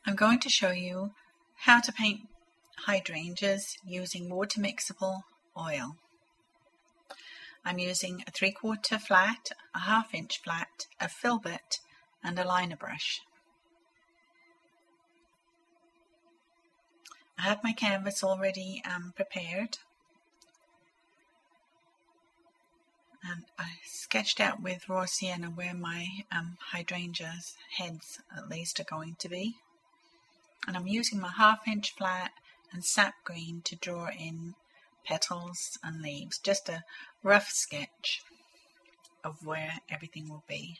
I'm going to show you how to paint hydrangeas using water mixable oil. I'm using a 3/4 flat, a 1/2 inch flat, a filbert and a liner brush. I have my canvas already prepared, and I sketched out with raw sienna where my hydrangeas heads at least are going to be. And I'm using my 1/2 inch flat and sap green to draw in petals and leaves. Just a rough sketch of where everything will be.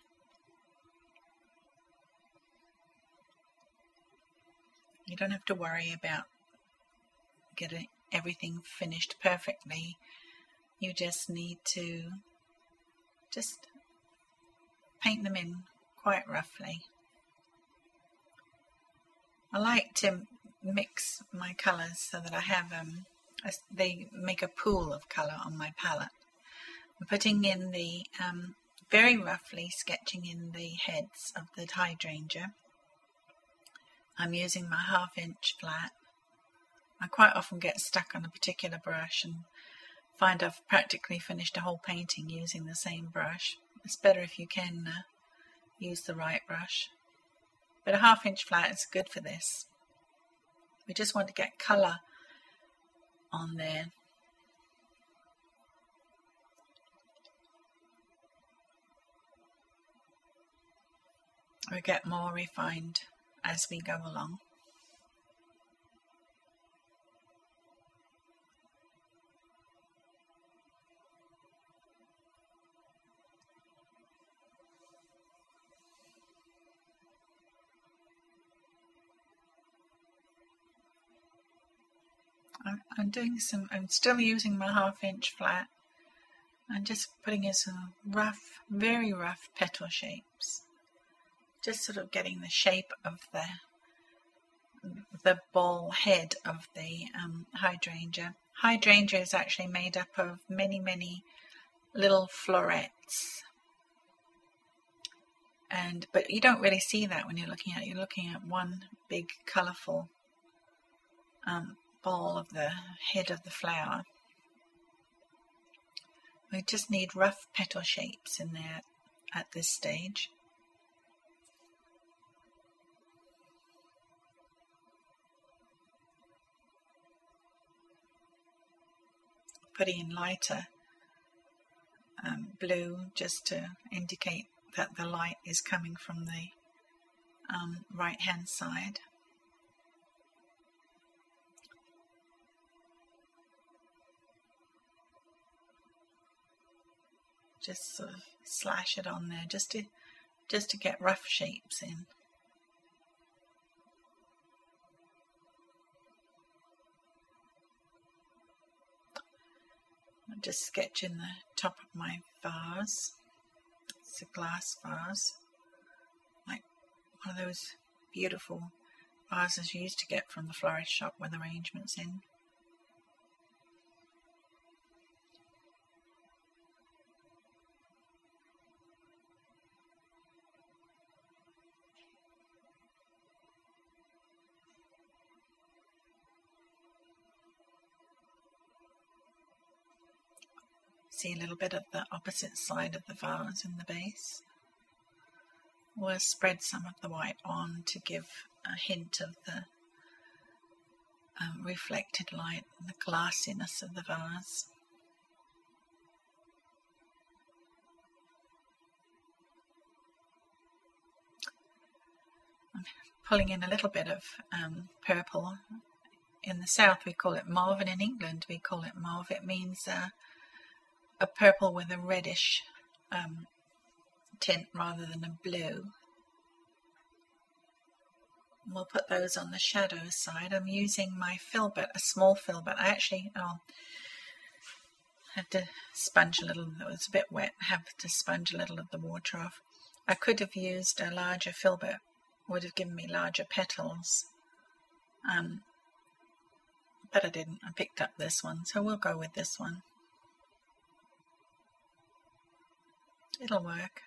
You don't have to worry about getting everything finished perfectly. You just need to paint them in quite roughly. I like to mix my colours so that I have they make a pool of colour on my palette. I'm putting in the very roughly sketching in the heads of the hydrangea. I'm using my 1/2 inch flat. I quite often get stuck on a particular brush and find I've practically finished a whole painting using the same brush. It's better if you can use the right brush. But a 1/2 inch flat is good for this. We just want to get colour on there. We get more refined as we go along. I'm still using my 1/2 inch flat. I'm just putting in some rough, very rough petal shapes. Just sort of getting the shape of the ball head of the hydrangea. Hydrangea is actually made up of many little florets. But you don't really see that when you're looking at it. You're looking at one big colourful ball of the head of the flower. We just need rough petal shapes in there at this stage. Putting in lighter blue just to indicate that the light is coming from the right hand side. Just sort of slash it on there just to get rough shapes in. I'm just sketching the top of my vase. It's a glass vase, like one of those beautiful vases you used to get from the florist shop with arrangements in. See a little bit of the opposite side of the vase in the base. We'll spread some of the white on to give a hint of the reflected light and the glassiness of the vase. I'm pulling in a little bit of purple. In the south we call it mauve, and in England we call it mauve. It means a purple with a reddish tint rather than a blue. We'll put those on the shadow side. I'm using my filbert, a small filbert. I actually had to sponge a little. It was a bit wet. Have to sponge a little of the water off. I could have used a larger filbert. Would have given me larger petals. But I didn't. I picked up this one, so we'll go with this one. It'll work.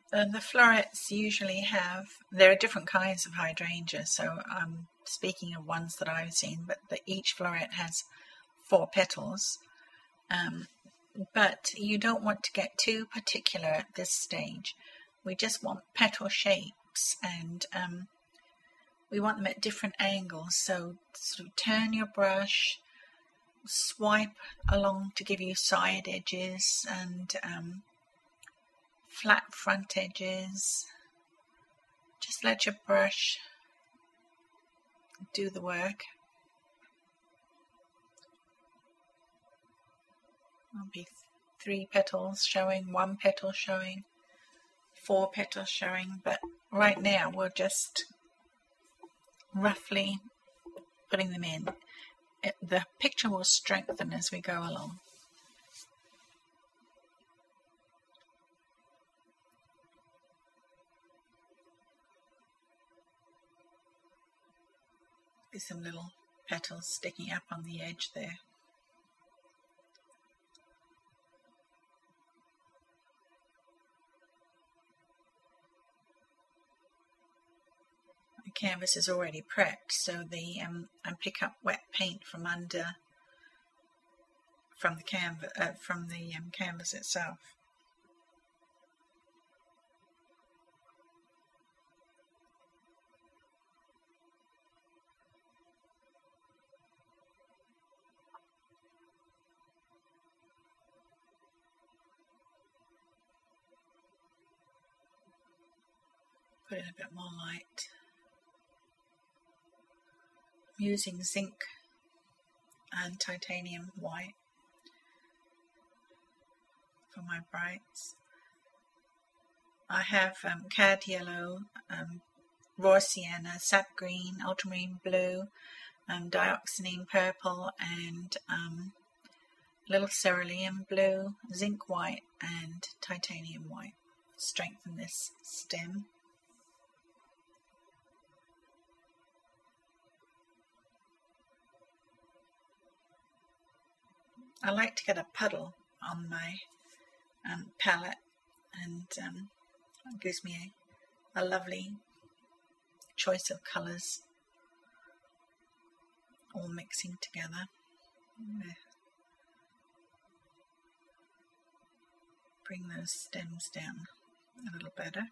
The florets usually have, there are different kinds of hydrangea, so I'm speaking of ones that I've seen, but each floret has 4 petals. But you don't want to get too particular at this stage. We just want petal shapes, and we want them at different angles. So sort of turn your brush, swipe along to give you side edges and flat front edges. Just let your brush do the work. There'll be 3 petals showing, 1 petal showing, 4 petals showing, but right now we're just roughly putting them in. The picture will strengthen as we go along. There's some little petals sticking up on the edge there. The canvas is already prepped, so I pick up wet paint from the canvas itself. Put in a bit more light. I'm using zinc and titanium white for my brights. I have cad yellow, raw sienna, sap green, ultramarine blue, dioxazine purple, and little cerulean blue, zinc white, and titanium white. Strengthen this stem. I like to get a puddle on my palette, and it gives me a lovely choice of colours all mixing together. Bring those stems down a little better.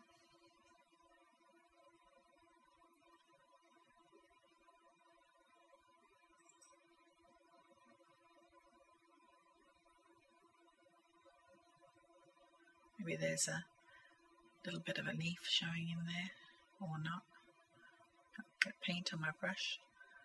Maybe there's a little bit of a leaf showing in there, or not. Get paint on my brush.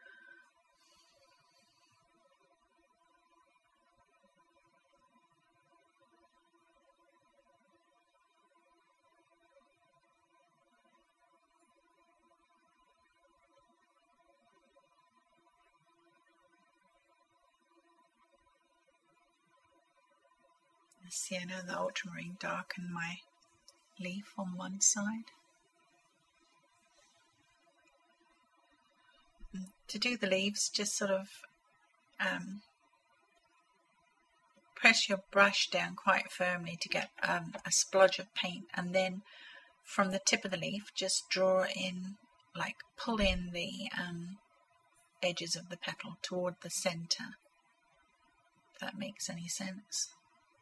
The sienna, the ultramarine darken my leaf on one side. And to do the leaves, just sort of press your brush down quite firmly to get a splodge of paint, and then from the tip of the leaf just draw in, like pull in the edges of the petal toward the center, if that makes any sense.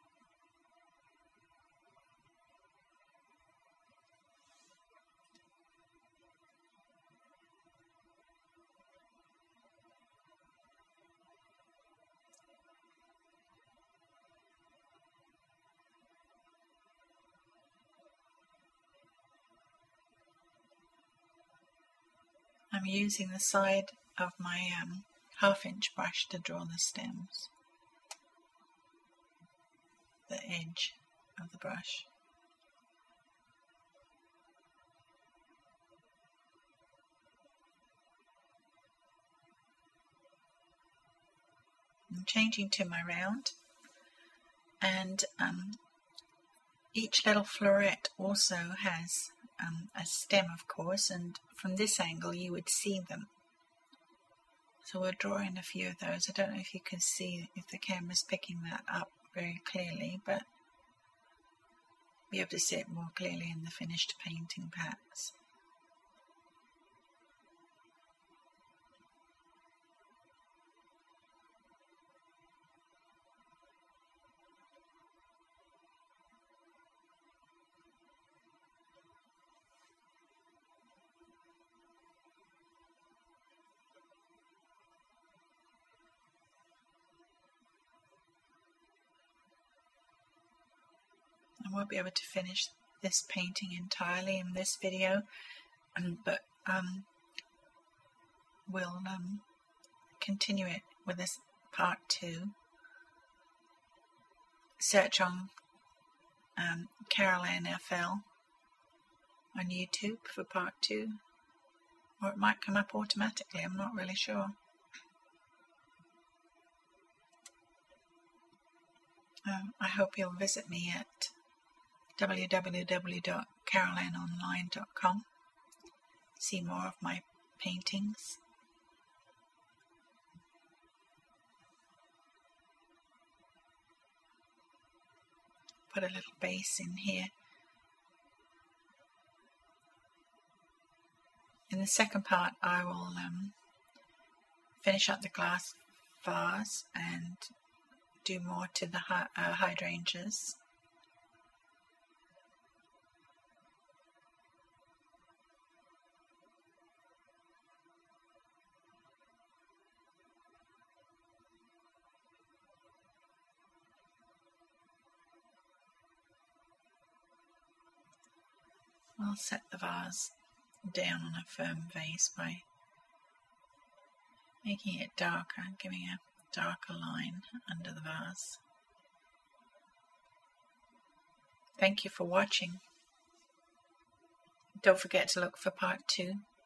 I'm using the side of my 1/2-inch brush to draw the stems, the edge of the brush. I'm changing to my round, and each little floret also has a stem, of course, and from this angle you would see them. So we'll draw in a few of those. I don't know if you can see, if the camera's picking that up very clearly, but be able to see it more clearly in the finished painting perhaps. I won't be able to finish this painting entirely in this video, but we'll continue it with this part 2. Search on Carol Ann FL on YouTube for part 2, or it might come up automatically, I'm not really sure. I hope you'll visit me at www.carolanonline.com. See more of my paintings. Put a little base in here. In the second part I will finish up the glass vase and do more to the hydrangeas. I'll set the vase down on a firm vase by making it darker, giving a darker line under the vase. Thank you for watching. Don't forget to look for part 2.